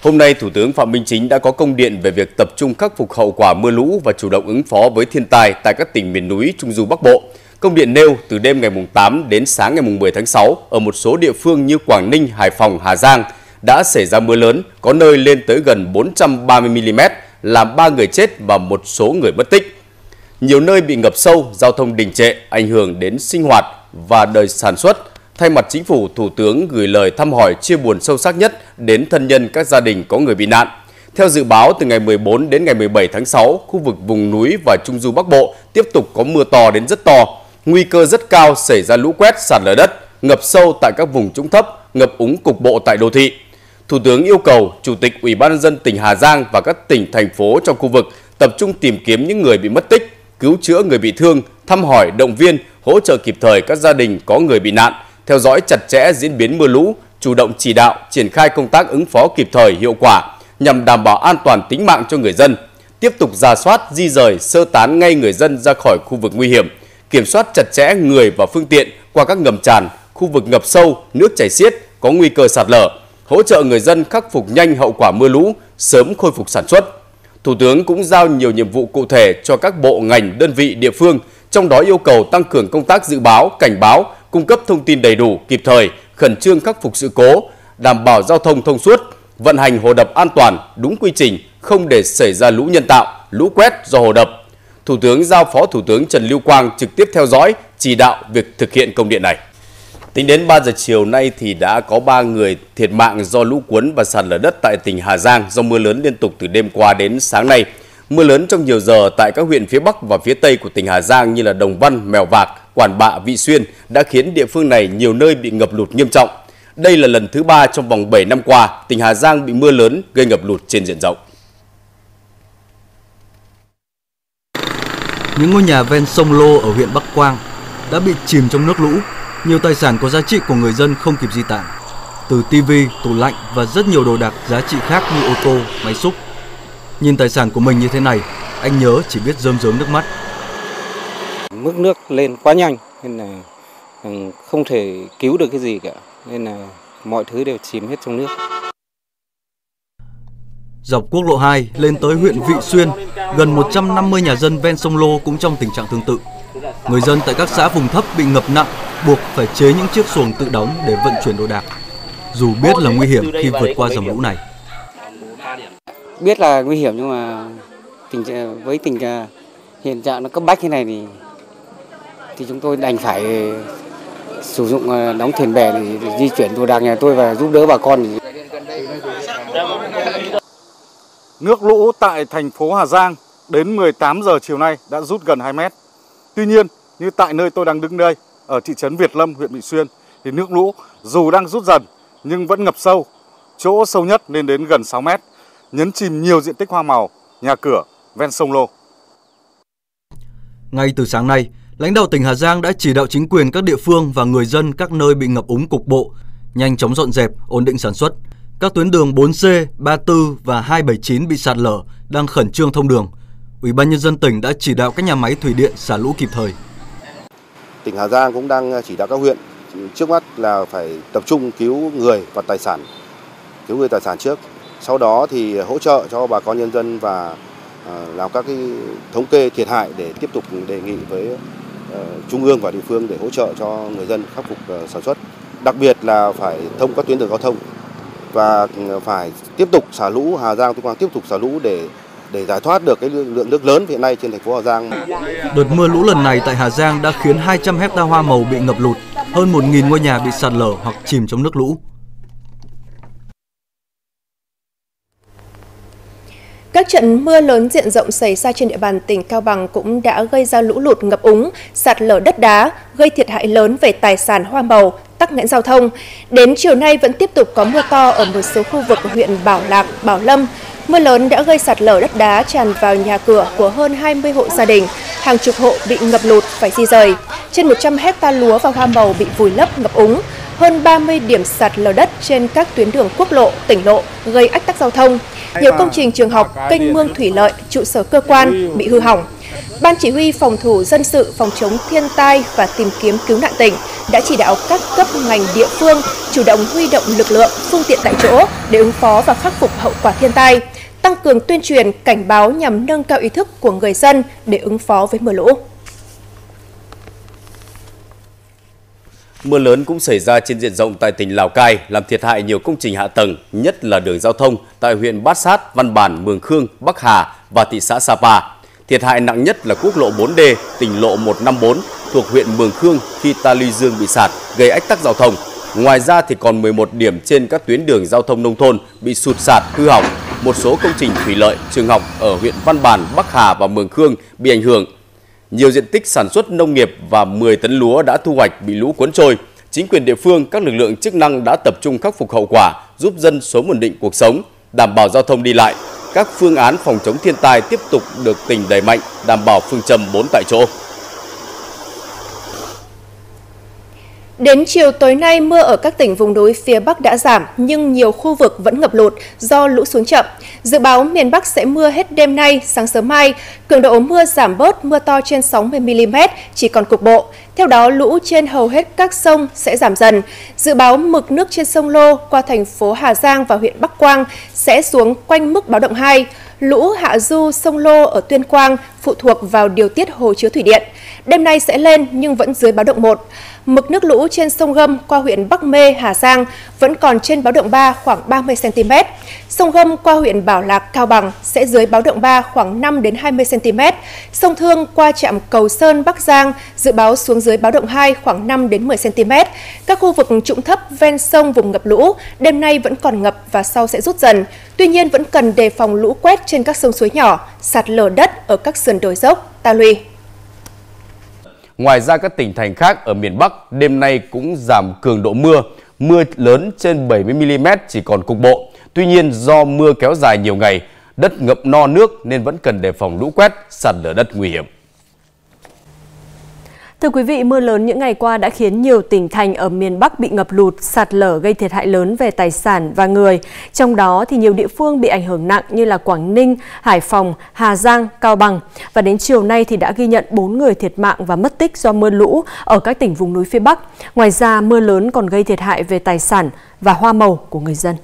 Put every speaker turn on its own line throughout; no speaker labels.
Hôm nay, Thủ tướng Phạm Minh Chính đã có công điện về việc tập trung khắc phục hậu quả mưa lũ và chủ động ứng phó với thiên tai tại các tỉnh miền núi Trung du Bắc Bộ. Công điện nêu từ đêm ngày 8 đến sáng ngày 10 tháng 6, ở một số địa phương như Quảng Ninh, Hải Phòng, Hà Giang đã xảy ra mưa lớn, có nơi lên tới gần 430 mm, làm 3 người chết và một số người mất tích. Nhiều nơi bị ngập sâu, giao thông đình trệ, ảnh hưởng đến sinh hoạt và đời sản xuất. Thay mặt Chính phủ, Thủ tướng gửi lời thăm hỏi chia buồn sâu sắc nhất đến thân nhân các gia đình có người bị nạn. Theo dự báo, từ ngày 14 đến ngày 17 tháng 6, khu vực vùng núi và Trung du Bắc Bộ tiếp tục có mưa to đến rất to. Nguy cơ rất cao xảy ra lũ quét, sạt lở đất, ngập sâu tại các vùng trũng thấp, ngập úng cục bộ tại đô thị. Thủ tướng yêu cầu Chủ tịch Ủy ban nhân dân tỉnh Hà Giang và các tỉnh, thành phố trong khu vực tập trung tìm kiếm những người bị mất tích, cứu chữa người bị thương, thăm hỏi, động viên, hỗ trợ kịp thời các gia đình có người bị nạn, theo dõi chặt chẽ diễn biến mưa lũ, chủ động chỉ đạo, triển khai công tác ứng phó kịp thời, hiệu quả nhằm đảm bảo an toàn tính mạng cho người dân, tiếp tục rà soát, di rời, sơ tán ngay người dân ra khỏi khu vực nguy hiểm, kiểm soát chặt chẽ người và phương tiện qua các ngầm tràn, khu vực ngập sâu, nước chảy xiết, có nguy cơ sạt lở, hỗ trợ người dân khắc phục nhanh hậu quả mưa lũ, sớm khôi phục sản xuất. Thủ tướng cũng giao nhiều nhiệm vụ cụ thể cho các bộ ngành, đơn vị, địa phương, trong đó yêu cầu tăng cường công tác dự báo, cảnh báo, cung cấp thông tin đầy đủ, kịp thời, khẩn trương khắc phục sự cố, đảm bảo giao thông thông suốt, vận hành hồ đập an toàn, đúng quy trình, không để xảy ra lũ nhân tạo, lũ quét do hồ đập. Thủ tướng giao Phó Thủ tướng Trần Lưu Quang trực tiếp theo dõi, chỉ đạo việc thực hiện công điện này. Tính đến 3 giờ chiều nay thì đã có 3 người thiệt mạng do lũ cuốn và sạt lở đất tại tỉnh Hà Giang do mưa lớn liên tục từ đêm qua đến sáng nay. Mưa lớn trong nhiều giờ tại các huyện phía Bắc và phía Tây của tỉnh Hà Giang như là Đồng Văn, Mèo Vạc, Quản Bạ, Vị Xuyên đã khiến địa phương này nhiều nơi bị ngập lụt nghiêm trọng. Đây là lần thứ 3 trong vòng 7 năm qua, tỉnh Hà Giang bị mưa lớn gây ngập lụt trên diện rộng.
Những ngôi nhà ven sông Lô ở huyện Bắc Quang đã bị chìm trong nước lũ. Nhiều tài sản có giá trị của người dân không kịp di tản, từ tivi, tủ lạnh và rất nhiều đồ đạc giá trị khác như ô tô, máy xúc. Nhìn tài sản của mình như thế này, anh Nhớ chỉ biết rơm rớm nước mắt.
Mức nước lên quá nhanh nên là không thể cứu được cái gì cả, nên là mọi thứ đều chìm hết trong nước.
Dọc quốc lộ 2 lên tới huyện Vị Xuyên, gần 150 nhà dân ven sông Lô cũng trong tình trạng tương tự. Người dân tại các xã vùng thấp bị ngập nặng, buộc phải chế những chiếc xuồng tự đóng để vận chuyển đồ đạc, dù biết là nguy hiểm khi vượt qua dòng lũ này.
Biết là nguy hiểm nhưng mà với tình hiện trạng nó cấp bách thế này thì chúng tôi đành phải sử dụng đóng thuyền bè để di chuyển đồ đạc nhà tôi và giúp đỡ bà con.
Nước lũ tại thành phố Hà Giang đến 18 giờ chiều nay đã rút gần 2 mét. Tuy nhiên, như tại nơi tôi đang đứng đây, ở thị trấn Việt Lâm, huyện Vị Xuyên, thì nước lũ dù đang rút dần nhưng vẫn ngập sâu, chỗ sâu nhất lên đến gần 6 mét, nhấn chìm nhiều diện tích hoa màu, nhà cửa ven sông Lô.
Ngay từ sáng nay, lãnh đạo tỉnh Hà Giang đã chỉ đạo chính quyền các địa phương và người dân các nơi bị ngập úng cục bộ nhanh chóng dọn dẹp, ổn định sản xuất. Các tuyến đường 4C, 34 và 279 bị sạt lở đang khẩn trương thông đường. Ủy ban nhân dân tỉnh đã chỉ đạo các nhà máy thủy điện xả lũ kịp thời.
Tỉnh Hà Giang cũng đang chỉ đạo các huyện trước mắt là phải tập trung cứu người và tài sản, cứu người tài sản trước. Sau đó thì hỗ trợ cho bà con nhân dân và làm các cái thống kê thiệt hại để tiếp tục đề nghị với trung ương và địa phương để hỗ trợ cho người dân khắc phục sản xuất. Đặc biệt là phải thông các tuyến đường giao thông và phải tiếp tục xả lũ. Hà Giang Tuyên Quang tiếp tục xả lũ để giải thoát được cái lượng nước lớn hiện nay trên thành phố Hà Giang.
Đợt mưa lũ lần này tại Hà Giang đã khiến 200 hecta hoa màu bị ngập lụt, hơn 1.000 ngôi nhà bị sạt lở hoặc chìm trong nước lũ.
Các trận mưa lớn diện rộng xảy ra trên địa bàn tỉnh Cao Bằng cũng đã gây ra lũ lụt, ngập úng, sạt lở đất đá, gây thiệt hại lớn về tài sản, hoa màu, tắc nghẽn giao thông. Đến chiều nay vẫn tiếp tục có mưa to ở một số khu vực của huyện Bảo Lạc, Bảo Lâm. Mưa lớn đã gây sạt lở đất đá tràn vào nhà cửa của hơn 20 hộ gia đình, hàng chục hộ bị ngập lụt phải di rời. Trên 100 hecta lúa và hoa màu bị vùi lấp, ngập úng. Hơn 30 điểm sạt lở đất trên các tuyến đường quốc lộ, tỉnh lộ gây ách tắc giao thông. Nhiều công trình trường học, kênh mương thủy lợi, trụ sở cơ quan bị hư hỏng. Ban Chỉ huy Phòng thủ dân sự phòng chống thiên tai và tìm kiếm cứu nạn tỉnh đã chỉ đạo các cấp ngành địa phương chủ động huy động lực lượng, phương tiện tại chỗ để ứng phó và khắc phục hậu quả thiên tai, tăng cường tuyên truyền, cảnh báo nhằm nâng cao ý thức của người dân để ứng phó với mưa lũ.
Mưa lớn cũng xảy ra trên diện rộng tại tỉnh Lào Cai, làm thiệt hại nhiều công trình hạ tầng, nhất là đường giao thông tại huyện Bát Sát, Văn Bản, Mường Khương, Bắc Hà và thị xã Sapa. Thiệt hại nặng nhất là quốc lộ 4D, tỉnh lộ 154 thuộc huyện Mường Khương khi ta luy dương bị sạt, gây ách tắc giao thông. Ngoài ra thì còn 11 điểm trên các tuyến đường giao thông nông thôn bị sụt sạt, hư hỏng. Một số công trình thủy lợi, trường học ở huyện Văn Bản, Bắc Hà và Mường Khương bị ảnh hưởng. Nhiều diện tích sản xuất nông nghiệp và 10 tấn lúa đã thu hoạch bị lũ cuốn trôi. Chính quyền địa phương, các lực lượng chức năng đã tập trung khắc phục hậu quả, giúp dân sớm ổn định cuộc sống, đảm bảo giao thông đi lại. Các phương án phòng chống thiên tai tiếp tục được tỉnh đẩy mạnh, đảm bảo phương châm 4 tại chỗ.
Đến chiều tối nay, mưa ở các tỉnh vùng núi phía Bắc đã giảm, nhưng nhiều khu vực vẫn ngập lụt do lũ xuống chậm. Dự báo miền Bắc sẽ mưa hết đêm nay, sáng sớm mai. Cường độ mưa giảm bớt, mưa to trên 60 mm, chỉ còn cục bộ. Theo đó, lũ trên hầu hết các sông sẽ giảm dần. Dự báo mực nước trên sông Lô qua thành phố Hà Giang và huyện Bắc Quang sẽ xuống quanh mức báo động 2. Lũ hạ du sông Lô ở Tuyên Quang phụ thuộc vào điều tiết hồ chứa thủy điện. Đêm nay sẽ lên nhưng vẫn dưới báo động 1. Mực nước lũ trên sông Gâm qua huyện Bắc Mê, Hà Giang vẫn còn trên báo động 3 khoảng 30 cm. Sông Gâm qua huyện Bảo Lạc, Cao Bằng sẽ dưới báo động 3 khoảng 5 đến 20 cm. Sông Thương qua trạm Cầu Sơn, Bắc Giang dự báo xuống dưới báo động 2 khoảng 5 đến 10 cm. Các khu vực trũng thấp ven sông vùng ngập lũ đêm nay vẫn còn ngập và sau sẽ rút dần. Tuy nhiên vẫn cần đề phòng lũ quét trên các sông suối nhỏ, sạt lở đất ở các sườn đồi dốc, ta luy.
Ngoài ra các tỉnh thành khác ở miền Bắc đêm nay cũng giảm cường độ mưa lớn trên 70 mm chỉ còn cục bộ. Tuy nhiên do mưa kéo dài nhiều ngày, đất ngập no nước nên vẫn cần đề phòng lũ quét, sạt lở đất nguy hiểm.
Thưa quý vị, mưa lớn những ngày qua đã khiến nhiều tỉnh thành ở miền Bắc bị ngập lụt, sạt lở gây thiệt hại lớn về tài sản và người. Trong đó thì nhiều địa phương bị ảnh hưởng nặng như là Quảng Ninh, Hải Phòng, Hà Giang, Cao Bằng. Và đến chiều nay thì đã ghi nhận 4 người thiệt mạng và mất tích do mưa lũ ở các tỉnh vùng núi phía Bắc. Ngoài ra, mưa lớn còn gây thiệt hại về tài sản và hoa màu của người dân.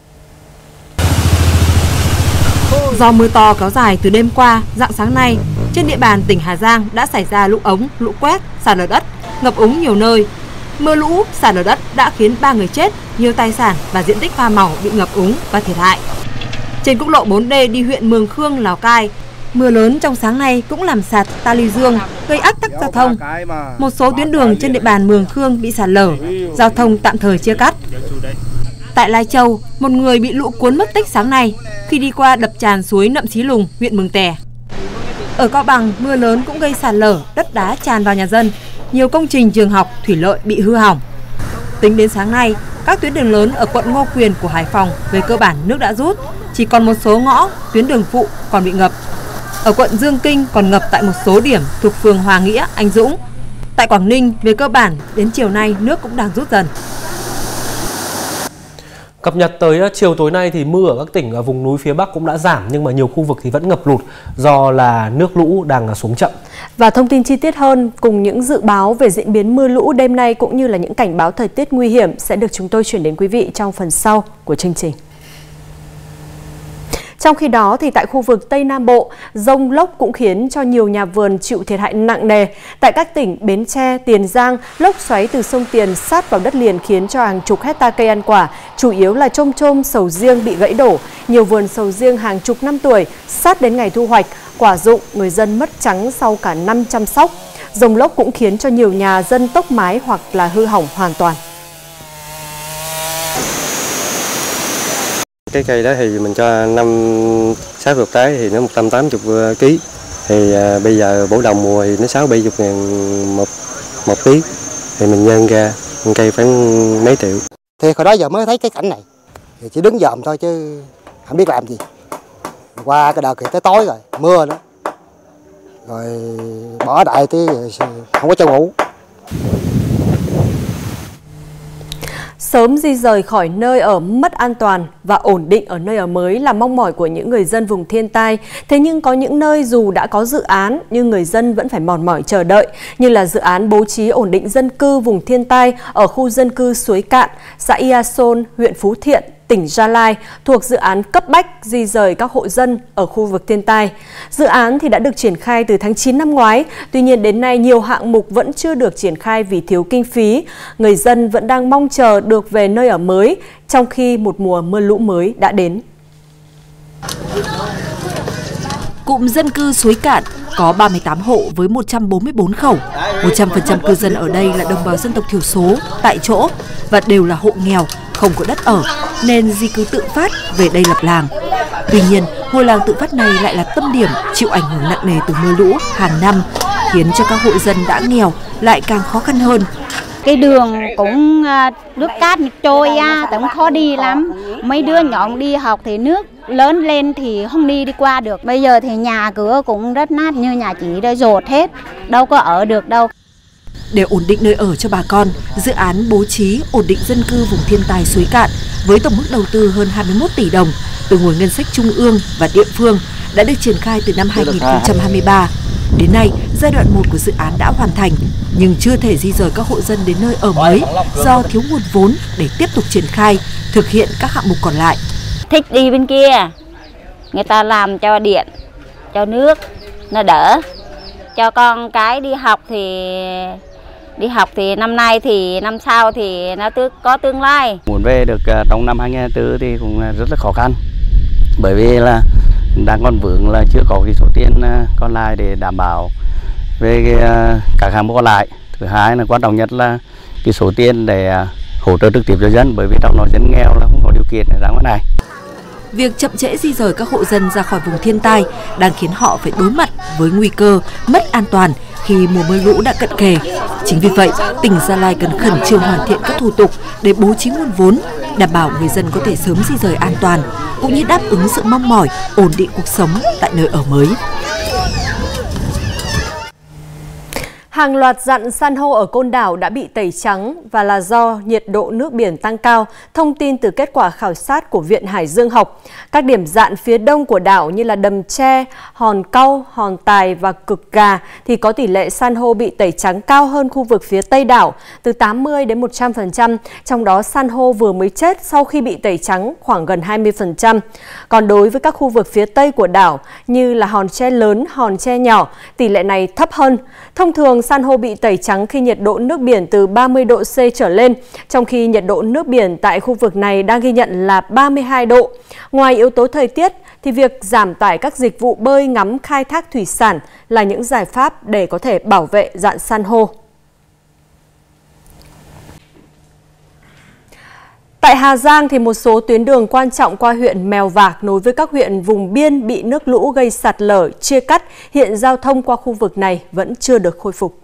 Do mưa to kéo dài từ đêm qua, rạng sáng nay, trên địa bàn tỉnh Hà Giang đã xảy ra lũ ống, lũ quét, sạt lở đất, ngập úng nhiều nơi. Mưa lũ, sạt lở đất đã khiến 3 người chết, nhiều tài sản và diện tích hoa màu bị ngập úng và thiệt hại. Trên quốc lộ 4D đi huyện Mường Khương, Lào Cai, mưa lớn trong sáng nay cũng làm sạt ta luy dương, gây ách tắc giao thông. Một số tuyến đường trên địa bàn Mường Khương bị sạt lở, giao thông tạm thời chia cắt. Tại Lai Châu, một người bị lũ cuốn mất tích sáng nay khi đi qua đập tràn suối Nậm Xí Lùng, huyện Mường Tè. Ở Cao Bằng, mưa lớn cũng gây sạt lở, đất đá tràn vào nhà dân. Nhiều công trình trường học, thủy lợi bị hư hỏng. Tính đến sáng nay, các tuyến đường lớn ở quận Ngô Quyền của Hải Phòng về cơ bản nước đã rút, chỉ còn một số ngõ, tuyến đường phụ còn bị ngập. Ở quận Dương Kinh còn ngập tại một số điểm thuộc phường Hòa Nghĩa, Anh Dũng. Tại Quảng Ninh, về cơ bản, đến chiều nay nước cũng đang rút dần.
Cập nhật tới chiều tối nay thì mưa ở các tỉnh ở vùng núi phía Bắc cũng đã giảm, nhưng mà nhiều khu vực thì vẫn ngập lụt do là nước lũ đang xuống chậm.
Và thông tin chi tiết hơn cùng những dự báo về diễn biến mưa lũ đêm nay cũng như là những cảnh báo thời tiết nguy hiểm sẽ được chúng tôi chuyển đến quý vị trong phần sau của chương trình. Trong khi đó thì tại khu vực Tây Nam Bộ, dông lốc cũng khiến cho nhiều nhà vườn chịu thiệt hại nặng nề. Tại các tỉnh Bến Tre, Tiền Giang, lốc xoáy từ sông Tiền sát vào đất liền khiến cho hàng chục hecta cây ăn quả, chủ yếu là chôm chôm, sầu riêng bị gãy đổ. Nhiều vườn sầu riêng hàng chục năm tuổi, sát đến ngày thu hoạch, quả rụng, người dân mất trắng sau cả năm chăm sóc. Dông lốc cũng khiến cho nhiều nhà dân tốc mái hoặc là hư hỏng hoàn toàn.
Cái cây đó thì mình cho 5-6 hộp trái thì nó 180 kg. Thì bây giờ bổ đồng mùa thì nó 60-70 ngàn một ký. Thì mình nhân ra cây khoảng mấy triệu.
Thì hồi đó giờ mới thấy cái cảnh này. Thì chỉ đứng dòm thôi chứ không biết làm gì. Qua cái đợt thì tới tối rồi, mưa nữa. Rồi bỏ đại tí không có chỗ ngủ.
Sớm di rời khỏi nơi ở mất an toàn và ổn định ở nơi ở mới là mong mỏi của những người dân vùng thiên tai. Thế nhưng có những nơi dù đã có dự án nhưng người dân vẫn phải mòn mỏi chờ đợi, như là dự án bố trí ổn định dân cư vùng thiên tai ở khu dân cư Suối Cạn, xã Ia Son, huyện Phú Thiện, tỉnh Gia Lai, thuộc dự án cấp bách di rời các hộ dân ở khu vực thiên tai. Dự án thì đã được triển khai từ tháng 9 năm ngoái, tuy nhiên đến nay nhiều hạng mục vẫn chưa được triển khai vì thiếu kinh phí. Người dân vẫn đang mong chờ được về nơi ở mới, trong khi một mùa mưa lũ mới đã đến.
Cụm dân cư Suối Cạn có 38 hộ với 144 khẩu. 100% cư dân ở đây là đồng bào dân tộc thiểu số tại chỗ và đều là hộ nghèo, không có đất ở, nên di cư tự phát về đây lập làng. Tuy nhiên, ngôi làng tự phát này lại là tâm điểm chịu ảnh hưởng nặng nề từ mưa lũ hàng năm, khiến cho các hộ dân đã nghèo lại càng khó khăn hơn.
Cái đường cũng nước cát trôi cũng khó đi lắm. Mấy đứa nhỏ đi học thì nước lớn lên thì không đi qua được. Bây giờ thì nhà cửa cũng rất nát, như nhà chị đã dột hết, đâu có ở được đâu.
Để ổn định nơi ở cho bà con, dự án bố trí ổn định dân cư vùng thiên tai Suối Cạn với tổng mức đầu tư hơn 21 tỷ đồng từ nguồn ngân sách trung ương và địa phương đã được triển khai từ năm 2023. Đến nay, giai đoạn 1 của dự án đã hoàn thành, nhưng chưa thể di rời các hộ dân đến nơi ở mới do thiếu nguồn vốn để tiếp tục triển khai, thực hiện các hạng mục còn lại.
Thích đi bên kia, người ta làm cho điện, cho nước, nó đỡ. Cho con cái đi học thì năm nay thì năm sau thì nó có tương lai.
Muốn về được trong năm 2024 thì cũng rất là khó khăn, bởi vì là đang còn vướng là chưa có cái số tiền còn lại để đảm bảo về các hạng mục còn lại. Thứ hai là quan trọng nhất là cái số tiền để hỗ trợ trực tiếp cho dân, bởi vì trong đó dân nghèo là không có điều kiện để ra ngoài này.
Việc chậm trễ di rời các hộ dân ra khỏi vùng thiên tai đang khiến họ phải đối mặt với nguy cơ mất an toàn khi mùa mưa lũ đã cận kề. Chính vì vậy, tỉnh Gia Lai cần khẩn trương hoàn thiện các thủ tục để bố trí nguồn vốn, đảm bảo người dân có thể sớm di rời an toàn, cũng như đáp ứng sự mong mỏi ổn định cuộc sống tại nơi ở mới.
Hàng loạt dặn san hô ở Côn Đảo đã bị tẩy trắng và là do nhiệt độ nước biển tăng cao, thông tin từ kết quả khảo sát của Viện Hải Dương học. Các điểm dạn phía đông của đảo như là Đầm Tre, Hòn Cau, Hòn Tài và Cực Gà thì có tỷ lệ san hô bị tẩy trắng cao hơn khu vực phía tây đảo từ 80 đến 100%, trong đó san hô vừa mới chết sau khi bị tẩy trắng khoảng gần 20%. Còn đối với các khu vực phía tây của đảo như là Hòn Tre lớn, Hòn Tre nhỏ, tỷ lệ này thấp hơn. Thông thường san hô bị tẩy trắng khi nhiệt độ nước biển từ 30 độ C trở lên, trong khi nhiệt độ nước biển tại khu vực này đang ghi nhận là 32 độ. Ngoài yếu tố thời tiết, thì việc giảm tải các dịch vụ bơi ngắm khai thác thủy sản là những giải pháp để có thể bảo vệ dạn san hô. Tại Hà Giang thì một số tuyến đường quan trọng qua huyện Mèo Vạc nối với các huyện vùng biên bị nước lũ gây sạt lở, chia cắt, hiện giao thông qua khu vực này vẫn chưa được khôi phục.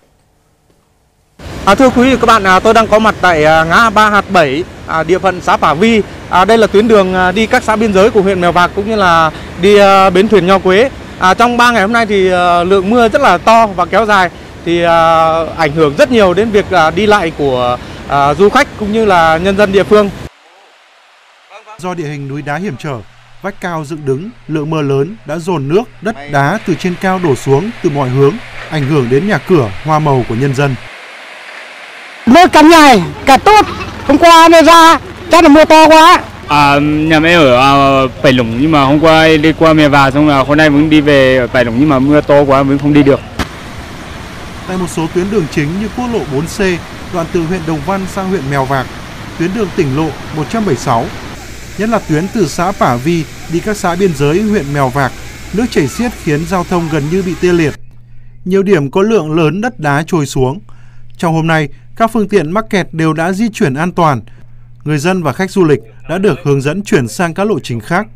Thưa quý vị và các bạn, tôi đang có mặt tại ngã Ba Hạt 7, địa phận xã Pả Vi. Đây là tuyến đường đi các xã biên giới của huyện Mèo Vạc cũng như là đi bến thuyền Nho Quế. Trong 3 ngày hôm nay thì lượng mưa rất là to và kéo dài thì ảnh hưởng rất nhiều đến việc đi lại của du khách cũng như là nhân dân địa phương.
Do địa hình núi đá hiểm trở, vách cao dựng đứng, lượng mưa lớn đã dồn nước, đất đá từ trên cao đổ xuống từ mọi hướng, ảnh hưởng đến nhà cửa, hoa màu của nhân dân.
Mưa cả ngày, cả tốt. Hôm qua nó ra, chắc là mưa to quá.
Nhà em ở Bảy Lũng nhưng mà hôm qua đi qua Mèo Vạc xong là hôm nay vẫn đi về ở Bảy Lũng nhưng mà mưa to quá vẫn không đi được.
Tại một số tuyến đường chính như quốc lộ 4C, đoạn từ huyện Đồng Văn sang huyện Mèo Vạc, tuyến đường tỉnh lộ 176, nhất là tuyến từ xã Pả Vi đi các xã biên giới huyện Mèo Vạc, nước chảy xiết khiến giao thông gần như bị tê liệt. Nhiều điểm có lượng lớn đất đá trôi xuống. Trong hôm nay, các phương tiện mắc kẹt đều đã di chuyển an toàn. Người dân và khách du lịch đã được hướng dẫn chuyển sang các lộ trình khác.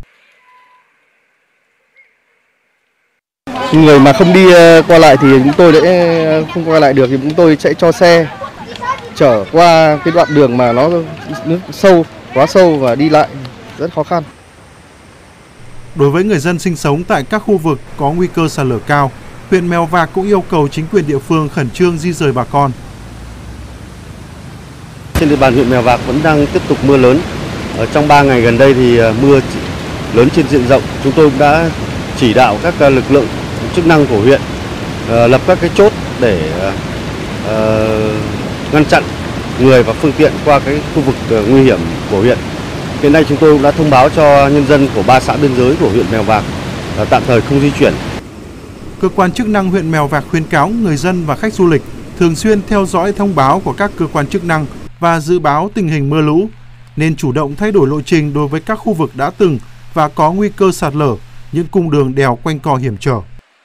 Người mà không đi qua lại thì chúng tôi sẽ không qua lại được thì chúng tôi sẽ cho xe chở qua cái đoạn đường mà nó nước sâu, quá sâu và đi lại rất khó khăn.
Đối với người dân sinh sống tại các khu vực có nguy cơ sạt lở cao, huyện Mèo Vạc cũng yêu cầu chính quyền địa phương khẩn trương di rời bà con.
Trên địa bàn huyện Mèo Vạc vẫn đang tiếp tục mưa lớn. Trong 3 ngày gần đây thì mưa lớn trên diện rộng. Chúng tôi cũng đã chỉ đạo các lực lượng chức năng của huyện lập các cái chốt để ngăn chặn người và phương tiện qua cái khu vực nguy hiểm của huyện. Hiện nay chúng tôi cũng đã thông báo cho nhân dân của 3 xã biên giới của huyện Mèo Vạc tạm thời không di chuyển.
Cơ quan chức năng huyện Mèo Vạc khuyến cáo người dân và khách du lịch thường xuyên theo dõi thông báo của các cơ quan chức năng và dự báo tình hình mưa lũ, nên chủ động thay đổi lộ trình đối với các khu vực đã từng và có nguy cơ sạt lở, những cung đường đèo quanh co hiểm trở.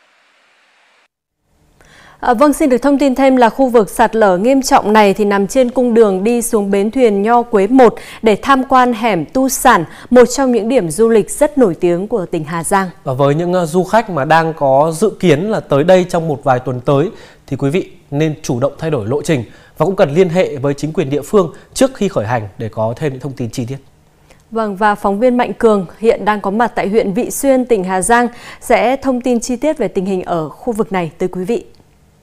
Vâng, xin được thông tin thêm là khu vực sạt lở nghiêm trọng này thì nằm trên cung đường đi xuống bến thuyền Nho Quế 1 để tham quan hẻm Tu Sản, một trong những điểm du lịch rất nổi tiếng của tỉnh Hà Giang.
Và với những du khách mà đang có dự kiến là tới đây trong một vài tuần tới thì quý vị nên chủ động thay đổi lộ trình và cũng cần liên hệ với chính quyền địa phương trước khi khởi hành để có thêm những thông tin chi tiết.
Vâng, và phóng viên Mạnh Cường hiện đang có mặt tại huyện Vị Xuyên, tỉnh Hà Giang sẽ thông tin chi tiết về tình hình ở khu vực này tới quý vị.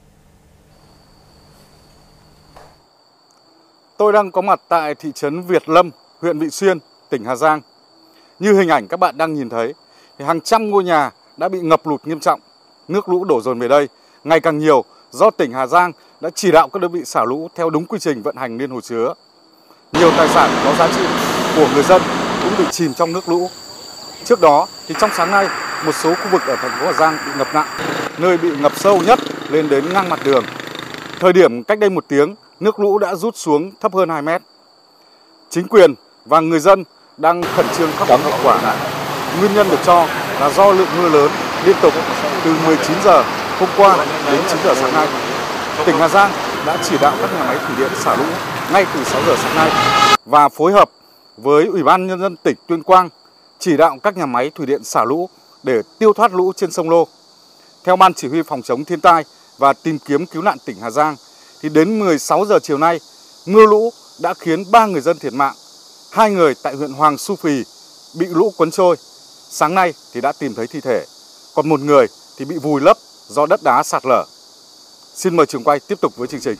Tôi đang có mặt tại thị trấn Việt Lâm, huyện Vị Xuyên, tỉnh Hà Giang. Như hình ảnh các bạn đang nhìn thấy, thì hàng trăm ngôi nhà đã bị ngập lụt nghiêm trọng. Nước lũ đổ dồn về đây ngày càng nhiều do tỉnh Hà Giang đã chỉ đạo các đơn vị xả lũ theo đúng quy trình vận hành liên hồ chứa. Nhiều tài sản có giá trị của người dân cũng bị chìm trong nước lũ. Trước đó, thì trong sáng nay, một số khu vực ở thành phố Hà Giang bị ngập nặng, nơi bị ngập sâu nhất lên đến ngang mặt đường. Thời điểm cách đây 1 tiếng, nước lũ đã rút xuống thấp hơn 2 mét. Chính quyền và người dân đang khẩn trương khắc phục hậu quả. Nguyên nhân được cho là do lượng mưa lớn liên tục từ 19 giờ hôm qua đến 9 giờ sáng nay. Tỉnh Hà Giang đã chỉ đạo các nhà máy thủy điện xả lũ ngay từ 6 giờ sáng nay và phối hợp với Ủy ban Nhân dân tỉnh Tuyên Quang chỉ đạo các nhà máy thủy điện xả lũ để tiêu thoát lũ trên sông Lô. Theo Ban Chỉ huy Phòng chống thiên tai và tìm kiếm cứu nạn tỉnh Hà Giang, thì đến 16 giờ chiều nay, mưa lũ đã khiến 3 người dân thiệt mạng, 2 người tại huyện Hoàng Su Phì bị lũ cuốn trôi. Sáng nay thì đã tìm thấy thi thể, còn 1 người thì bị vùi lấp do đất đá sạt lở. Xin mời trường quay tiếp tục với chương trình.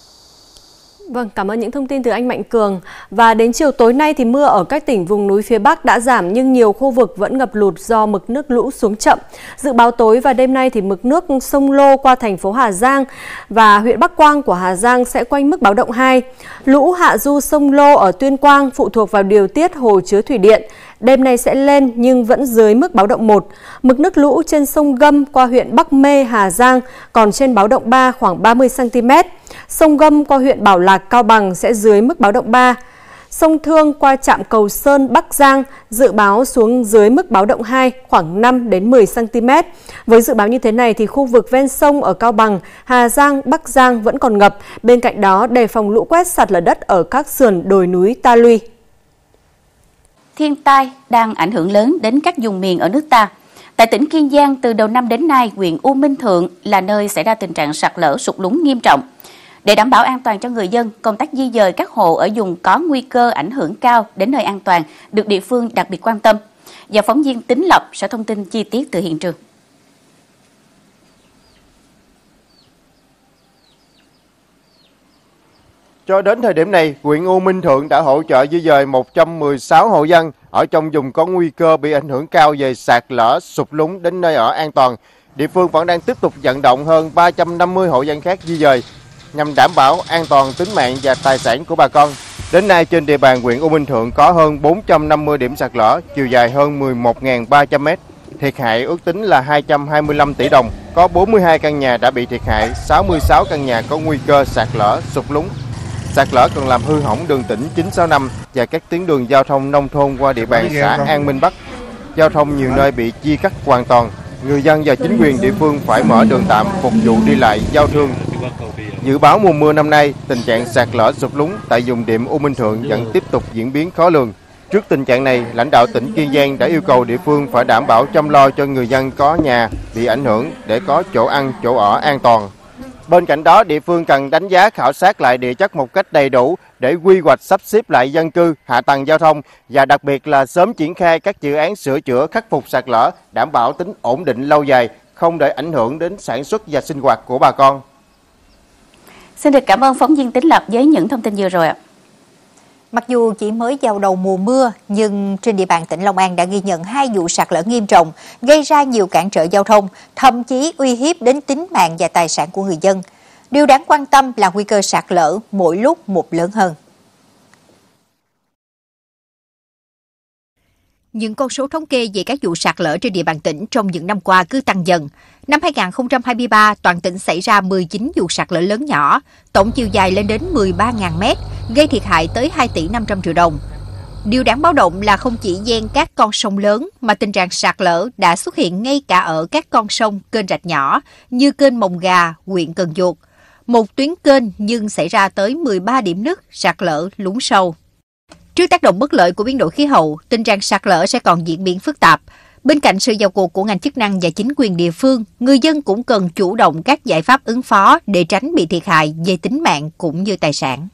Vâng, cảm ơn những thông tin từ anh Mạnh Cường. Và đến chiều tối nay thì mưa ở các tỉnh vùng núi phía Bắc đã giảm nhưng nhiều khu vực vẫn ngập lụt do mực nước lũ xuống chậm. Dự báo tối và đêm nay thì mực nước sông Lô qua thành phố Hà Giang và huyện Bắc Quang của Hà Giang sẽ quanh mức báo động 2. Lũ hạ du sông Lô ở Tuyên Quang phụ thuộc vào điều tiết hồ chứa thủy điện. Đêm nay sẽ lên nhưng vẫn dưới mức báo động 1. Mực nước lũ trên sông Gâm qua huyện Bắc Mê, Hà Giang còn trên báo động 3 khoảng 30 cm. Sông Gâm qua huyện Bảo Lạc, Cao Bằng sẽ dưới mức báo động 3. Sông Thương qua trạm Cầu Sơn, Bắc Giang dự báo xuống dưới mức báo động 2 khoảng 5 đến 10 cm. Với dự báo như thế này thì khu vực ven sông ở Cao Bằng, Hà Giang, Bắc Giang vẫn còn ngập. Bên cạnh đó đề phòng lũ quét sạt lở đất ở các sườn đồi núi Ta Luy.
Thiên tai đang ảnh hưởng lớn đến các vùng miền ở nước ta. Tại tỉnh Kiên Giang, từ đầu năm đến nay, huyện U Minh Thượng là nơi xảy ra tình trạng sạt lở sụt lún nghiêm trọng. Để đảm bảo an toàn cho người dân, công tác di dời các hộ ở vùng có nguy cơ ảnh hưởng cao đến nơi an toàn được địa phương đặc biệt quan tâm. Và phóng viên Tính Lập sẽ thông tin chi tiết từ hiện trường.
Cho đến thời điểm này, huyện U Minh Thượng đã hỗ trợ di dời 116 hộ dân ở trong vùng có nguy cơ bị ảnh hưởng cao về sạt lở, sụt lún đến nơi ở an toàn. Địa phương vẫn đang tiếp tục vận động hơn 350 hộ dân khác di dời nhằm đảm bảo an toàn tính mạng và tài sản của bà con. Đến nay trên địa bàn huyện U Minh Thượng có hơn 450 điểm sạt lở, chiều dài hơn 11.300 m. Thiệt hại ước tính là 225 tỷ đồng. Có 42 căn nhà đã bị thiệt hại, 66 căn nhà có nguy cơ sạt lở, sụt lún. Sạt lở còn làm hư hỏng đường tỉnh 965 và các tuyến đường giao thông nông thôn qua địa bàn xã An Minh Bắc. Giao thông nhiều nơi bị chia cắt hoàn toàn. Người dân và chính quyền địa phương phải mở đường tạm phục vụ đi lại giao thương. Dự báo mùa mưa năm nay, tình trạng sạt lở sụt lún tại vùng điểm U Minh Thượng vẫn tiếp tục diễn biến khó lường. Trước tình trạng này, lãnh đạo tỉnh Kiên Giang đã yêu cầu địa phương phải đảm bảo chăm lo cho người dân có nhà bị ảnh hưởng để có chỗ ăn, chỗ ở an toàn. Bên cạnh đó, địa phương cần đánh giá khảo sát lại địa chất một cách đầy đủ để quy hoạch sắp xếp lại dân cư, hạ tầng giao thông và đặc biệt là sớm triển khai các dự án sửa chữa khắc phục sạt lở, đảm bảo tính ổn định lâu dài, không để ảnh hưởng đến sản xuất và sinh hoạt của bà con.
Xin được cảm ơn phóng viên Tính Lập với những thông tin vừa rồi ạ.
Mặc dù chỉ mới vào đầu mùa mưa, nhưng trên địa bàn tỉnh Long An đã ghi nhận 2 vụ sạt lở nghiêm trọng, gây ra nhiều cản trở giao thông, thậm chí uy hiếp đến tính mạng và tài sản của người dân. Điều đáng quan tâm là nguy cơ sạt lở mỗi lúc một lớn hơn. Những con số thống kê về các vụ sạt lở trên địa bàn tỉnh trong những năm qua cứ tăng dần. Năm 2023, toàn tỉnh xảy ra 19 vụ sạt lở lớn nhỏ, tổng chiều dài lên đến 13.000 mét, gây thiệt hại tới 2 tỷ 500 triệu đồng. Điều đáng báo động là không chỉ ven các con sông lớn mà tình trạng sạt lở đã xuất hiện ngay cả ở các con sông, kênh rạch nhỏ như kênh Mồng Gà, huyện Cần Duộc. Một tuyến kênh nhưng xảy ra tới 13 điểm nứt, sạt lở, lún sâu. Trước tác động bất lợi của biến đổi khí hậu, tình trạng sạt lở sẽ còn diễn biến phức tạp. Bên cạnh sự vào cuộc của ngành chức năng và chính quyền địa phương, người dân cũng cần chủ động các giải pháp ứng phó để tránh bị thiệt hại về tính mạng cũng như tài sản.